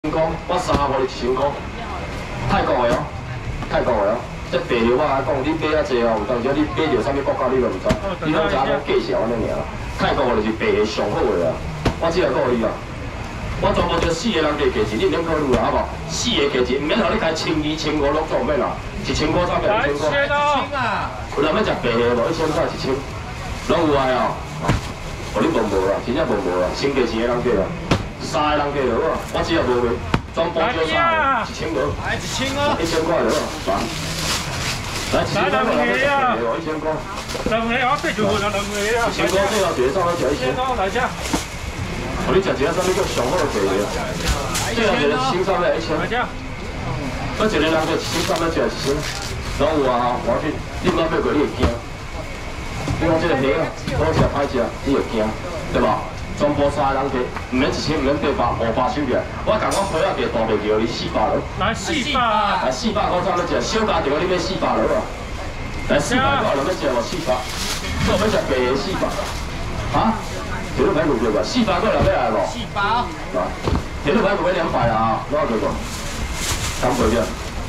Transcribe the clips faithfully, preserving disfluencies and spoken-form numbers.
千块，我三五你一千块，泰国的哦，泰国的哦。这白料我讲，你买啊济哦，有当时你买着啥物国家你都唔知，你拢知影讲价是安尼尔。泰国的就是白的上好的啊，我只来讲你啊。我全部就四个人价价钱，你免考虑啦，好无？四个价钱，唔免互你开千二、千五拢做唔免啦，一千块差不多一千块。 一千啊！ 有人要食白的无？一千块一千，拢有爱哦。哦，你问无啦，真正问无啦，先价钱的人价啦。 三个人计就好啊，我只有无卖，全部叫三个，一千五， 来一千哦， 一千块就好，来，来一千块来来来，一千块， 两个我对住换两个啊， 一千块最后一个上来就一千， 来只， 我你食一个啥物叫上好的价个，最后一个新上来一千， 来只， 我一个人就新上来就一千，拢有啊，我去，你莫买过你会惊，你讲这个虾啊，好食歹食，你会惊，对吧？ 全部三个人价，唔免一千，唔免八百，五百收起来。我共我批啊价大袂叫你四百了。 来四百， 来四百块差要食，小家庭你要四百了啊。来四百块有要食无四百？我要食白的四百。啊？铁路排骨对吧？四百块有要来无？ 四百。 来，铁路排骨要两百啊，多少对个？三百件。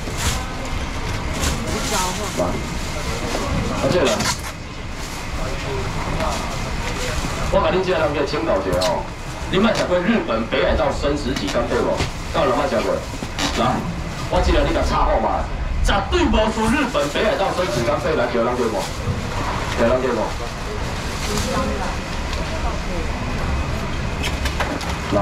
来，啊这个。 我甲恁这个人叫请教一下哦，你捌食过日本北海道生食级干贝无？到有捌食过？来，我这个你甲插好嘛，绝对无输日本北海道生食干贝来叫人叫无？叫人叫无？来，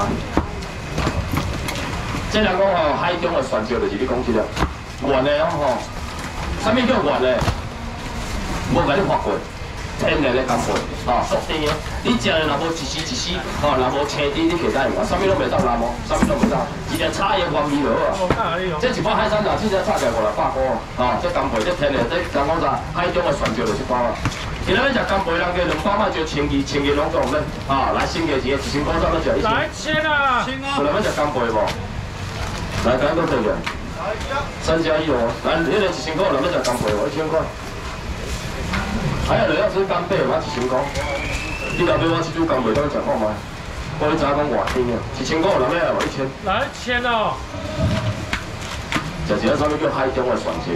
这人讲吼，海中的船石就是你讲这个原的哦吼，啥物叫原的？无甲你发过。 天然的干贝，吼，熟甜的。你食的若无一丝一丝，吼，若无青甜，你其他用啊，啥物拢袂当拿无，啥物拢袂当，一个炒盐原味就好啊。这一包海产茶，这只炒起来五六百块哦，吼，这干贝这天然，这人讲啥？海中的船石就一包啊。今仔要食干贝，人家两包嘛就千二，千二拢做唔免，啊，来新价钱，一千块差要食一千。 来千啊！千啊！ 有人要食干贝无？来，赶紧过来。三加一哦，来，迄个一千块，有人要食干贝无？一千块。 还有人要吃干贝，我一千块。你来买我这组干贝，当食看卖。我你知影讲偌甜啊？一千块有人要来无？一千。 来千哦。 食一个啥物叫海中的船石？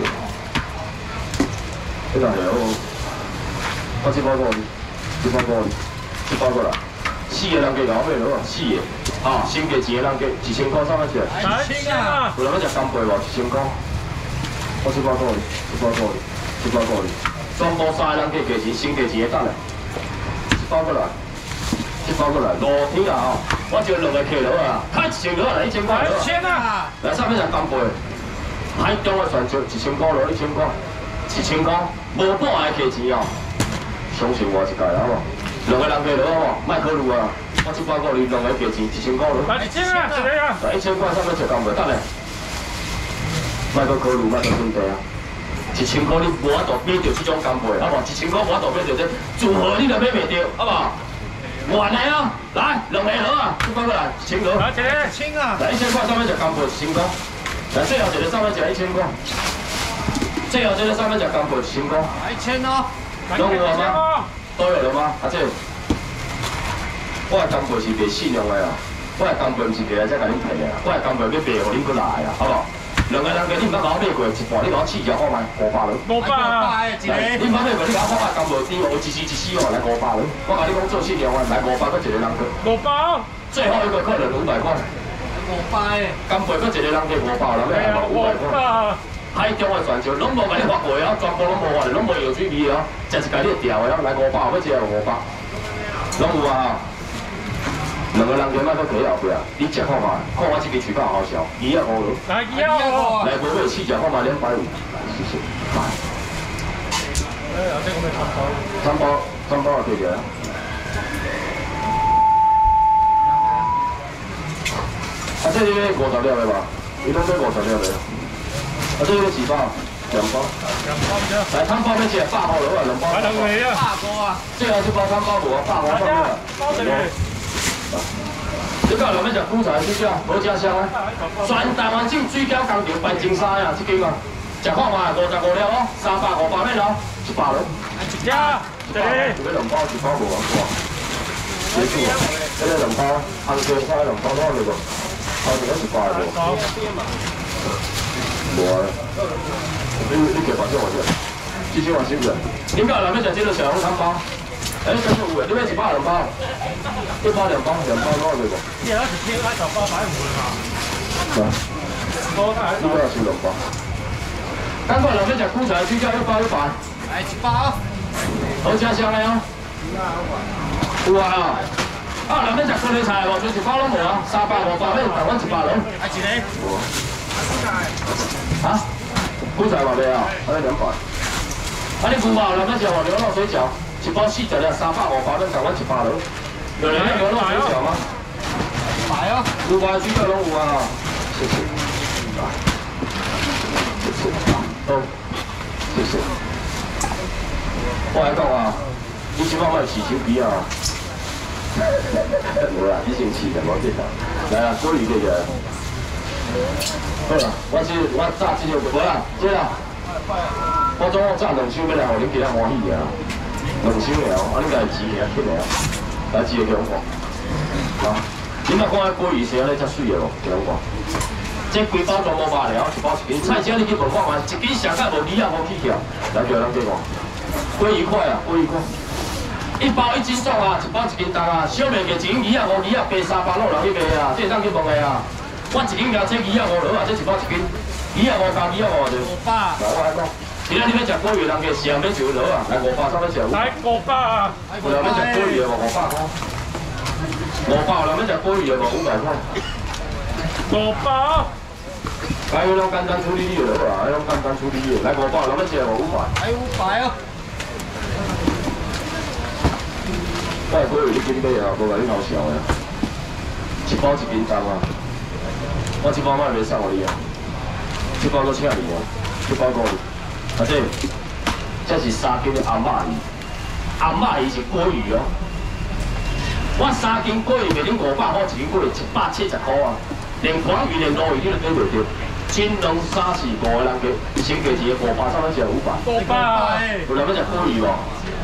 这个了，我这包过你，这包过你，这包过来。四个人价搞咩了？四个。啊，先价钱的人价一千块上来食。 来千啊！ 有人要食干贝无？一千块。我这包过你，这包过你，这包过你。 全部三个人价价钱，先价钱的等下，一包过来，一包过来，露天啊吼！我就两个客佬啊，开一千块来一千块。来千啊！ 来上面食干贝，海中的船石一千块落一千块，一千块无半个价钱哦。相信我一届好无？两个人客佬好无？莫考虑啊！我一包过你两个价钱一千块落。 来一千啊！一个啊！ 来一千块上面食干贝，等下，莫搁考虑，莫搁准备啊！ 一千块你无法度买到这种干贝，好无？一千块无法度买到这组合你都买袂到，好无？原来哦，来两个盒啊，一包过来，一千盒。 来一个一千啊！ 来一千块上面食干贝一千块，来最后一个上面食一千块，最后这个上面食干贝一千块。 来一千哦， 都有了吗？都有了吗？阿姐，我的干贝是卖信用的啊，我的干贝唔是摕来再甲恁赔的啊，我的干贝要卖互恁过来啊，好无？ 两个人价你唔捌甲我买过一半，你甲我试一下看卖，五百两。 五百啊！一个。 你唔捌买过，你甲我看卖干无低，有一丝一丝哦，来五百两。我甲你讲做信用啊，来五百，搁一个人价。 五百。 最后一个客人五百块。 五百诶。 干贝搁一个人价五百，人要来五百块。海中的船石拢无甲你发过啊，全部拢无发，拢无药水味哦，食一家你会调的哦，来五百，要一个五百，拢有啊。 两个人加莫搁企后壁，你食看卖，看我这个嘴巴好笑，二啊五了。 来二啊五。来无买试食看卖两百五，谢谢。 哎呀，这个没汤包。 汤包，汤包也可以的。啊，这个五十粒的吧？你拢买五十粒的。啊，这个几包？两包。 两包对。 来，汤包要吃百块了啊，两包。 来两个啊。 大锅啊！ 最后这包汤包无啊，百块上面。 包这个。 你讲人要食韭菜水饺，无加香啊！全台湾种水饺工厂办真衫啊，这间啊，食看卖五十五粒哦，三百五百面哦，一百了。 一只，对。 一个两包，一包无咁多。结束啊！这个两包，红椒炒两包多了个。 头前一百无。 好。 无啊。你你给发票我先，这些我收着。恁家内面食这个小笼汤包？哎，真是有诶，你要一百两包？一包两包，两包多少个？ 你那是天爱十八百五的嘛？ 是啊。 多大？ 你都要收两包。刚过内面食韭菜居家一包一百。 来一包。 好吃香的哦。有啊。啊，内面食高丽菜无，就一包拢无啊，三百五百，要台湾一百笼。 来一个。 无。啊？韭菜嘛袂啊，安尼两百。啊，你牛肉内面食无牛肉水饺，一包四十粒，三百五百，咱台湾一百笼。有人牛肉水饺吗？ 来哦。 牛排水饺拢有啊。谢谢。谢谢。好，谢谢。我来讲啊，你即摆卖饲手机啊？无啦，你先饲的，无紧啦。来啊，鲑鱼过来。好啦，我这我炸这个无啦，这啦。我总共炸两箱要来，互恁其他欢喜啊。两箱了，啊，你家己饲下起来啊，来饲个给我看。啊，你莫看迄鲑鱼生咧遮水个咯，给我看。这规包装无罢了，一包一斤。菜车你去问看嘛，一斤上盖无鱼啊，无起条。来叫咱过看。鲑鱼块啊，鲑鱼块。一包一斤重啊，一包一斤重啊，小卖价一斤二啊五二啊，八三八六人去卖啊，这当去问的啊。我一斤价这二啊五落啊，这一包一斤二啊五加二啊五就。 五百。 来我来讲，今仔你要食鲑鱼，人家上要就落啊，来五百三要食。 来五百啊！ 有人要食鲑鱼的无五百块，五百有人要食鲑鱼的无五百块。 五百。 来，迄种简单处理你就落啊，迄种简单处理你。来五百，有人要食无五百。 来五百哦。 我係嗰條啲金杯啊，無甲你鬧笑嘅，一包一斤重啊！我一包賣袂送互你啊，一包都請你啊，一包五你。啊這，這是三斤的阿媽魚，阿媽魚是鮭魚哦。我三斤鮭魚賣恁五百塊，一斤鮭魚一百七十塊啊！連黃魚連鱸魚你都買袂着，斤兩三四五個人價，先價一個五百，三蚊是五百。 五百。 有人要食鮭魚無？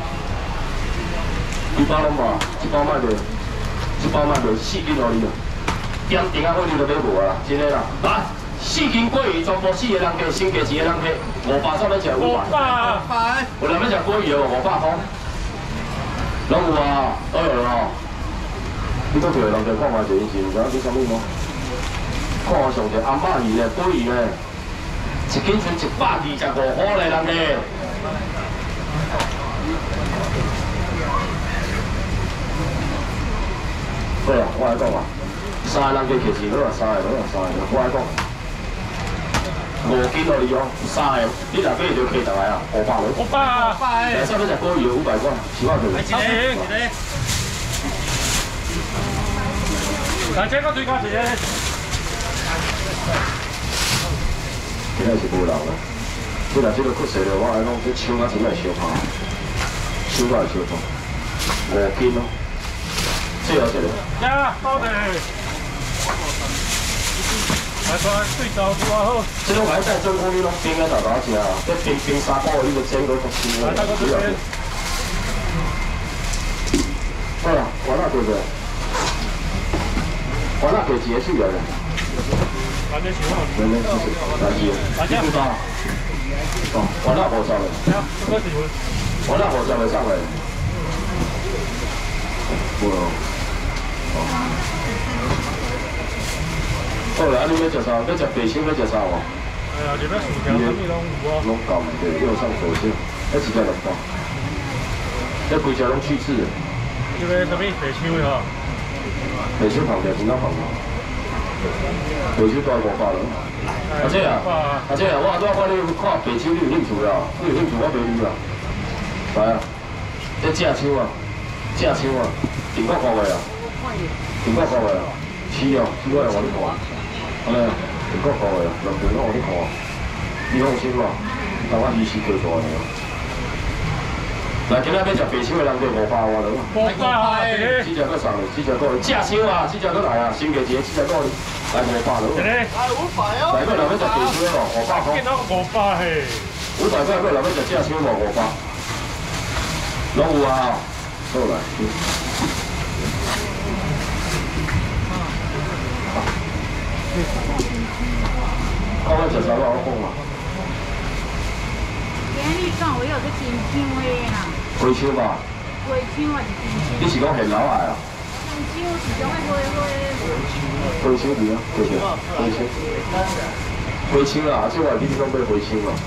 一包拢无，一包卖袂，一包卖袂四斤互你啊！点定啊，好你都买无啊，真诶啦！来，四斤鲑鱼全部四个人价，先价一个人价五百，三蚊食五百。 五百。 有人要食鲑鱼哦，五百块。拢有啊，都有啦。你搁叫人家看下就已经，知影你啥物无？看下上者阿妈鱼咧，鲑鱼咧，一斤剩一百二十五块咧，人家。好啦，我来讲啊，三个人加客气好啊，三个好啊，三个我来讲，五斤互你哦，三个，你若买就客倒来啊，五百落。 五百。 来，上面食鲑鱼五百块，七百块。 来一个，一个。 来，这个最高一个。 今仔是无人啦，你若这个缺势了，我来讲，这枪啊真系烧怕，手啊烧怕，五斤咯。最后一个。 呀，好的。来，看最早多好。 这种海带真空你拢冰啊，大家食啊，这冰冰三包你就蒸个足鲜啊，主要是。好啦，完了对不对？完了给结束了。 反正喜欢。 没没，谢谢，来几，一不包。哦，完了我上来。 来，这个喜欢。 完了我上来上来。我。好啦，你要食啥？要食白烧，要食啥无？ 哎呀，这边薯条什么拢有啊。 拢搞唔对，又上火线，那几条两包，那几条拢去刺的。 这边什么白烧的哈？ 白烧旁边，其他旁边。白烧大五百了。阿姐啊，阿姐啊，我拄仔看你看白烧，你有兴趣啊？你有兴趣，我卖你啊。来啊，这正手啊，正手啊，订到几个啊？订到几个啊？起了，起我来我你看。安尼，订到几个啊？六订到我你看。你放心嘛，但我鱼是最大的。来，今仔要食白烧的人就五百外了。 五百。 几只搁送嘞？几只搁？正烧啊，几只搁来啊？先价一个，几只搁来五百了。 一个。 来五百哦。 来个人要食白烧咯，五百块。 见到五百嘿。 五百块个人要食正烧无五百。拢有啊，好来。 我我食啥我讲嘛。 今日讲我有个金枪的啦， 花枪吧？ 花枪还是金枪？ 你是讲现老爱啊？ 金枪是种个花花。 花枪对啊，对对，花枪。花枪啊，即话你讲买花枪啊？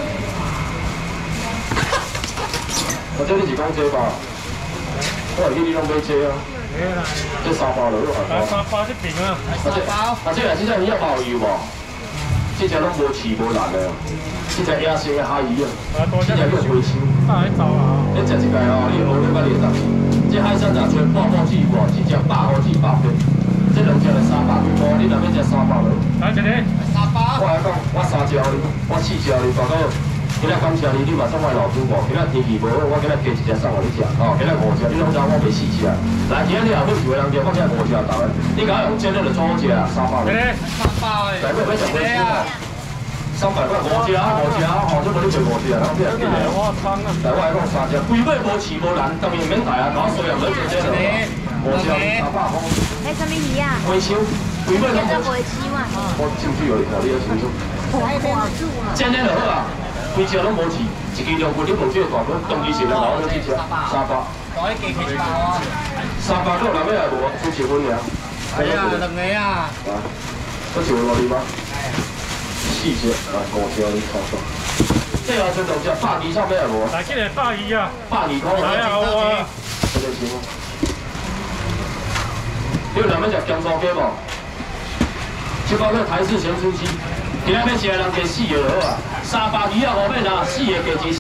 或者你是讲这吧？我话你你拢买这啊？这三包落啊？ 来三包一瓶啊！ 三包。啊，这个真正鱼啊包油无？这只拢无刺无烂的，这只野生的海鱼啊，这只叫花枪。 大海走啊！ 你食一个哦，你学了甲你十次。这海参杂全半包至偌，一只百五至百片，这两只就三百几包，你若要食三百落？ 来一个。 三包。 我来讲，我三只你，我四只你，大哥。今仔感谢你，你嘛送我老主播。今仔天气无好，我今仔加一只送互你食。哦，今仔五只，你拢知我卖四只啊。来，今仔你也要几个人吃，我今仔五只头的。你甲我用煎的就做好食啊，三百。 三包诶。 来，要要食几只啊？三百块五只啊，五只啊，吼，这无你卖五只啊，咱变几个？ 我仓啊！ 来，我来讲三只，规尾无刺无烂，当然免大啊，搞衰啊，免做这个。五只三百块。 哎，什么鱼啊？ 花枪，规尾拢无。 花枪啊！ 我进去有你看，你要清楚。煎煎就好啊。规只拢无刺，一斤两斤你无这个大份，当然是咱老多几只，三百。 攞啲幾幾包啊？ 三百個內尾係無，先一份爾。 係啊，兩個啊。 啊，嗰條落去嗎？四隻，啊，五隻你看看。即係話最兩隻百二差咩係無？ 來，今日百二啊！ 百二塊。 來啊！我啊！ 嗰隻錢。你兩尾隻金刀雞無？即講佢台式鹹酥雞，今仔要食人加四個就好啊。三百二啊，後尾啦，四個加一。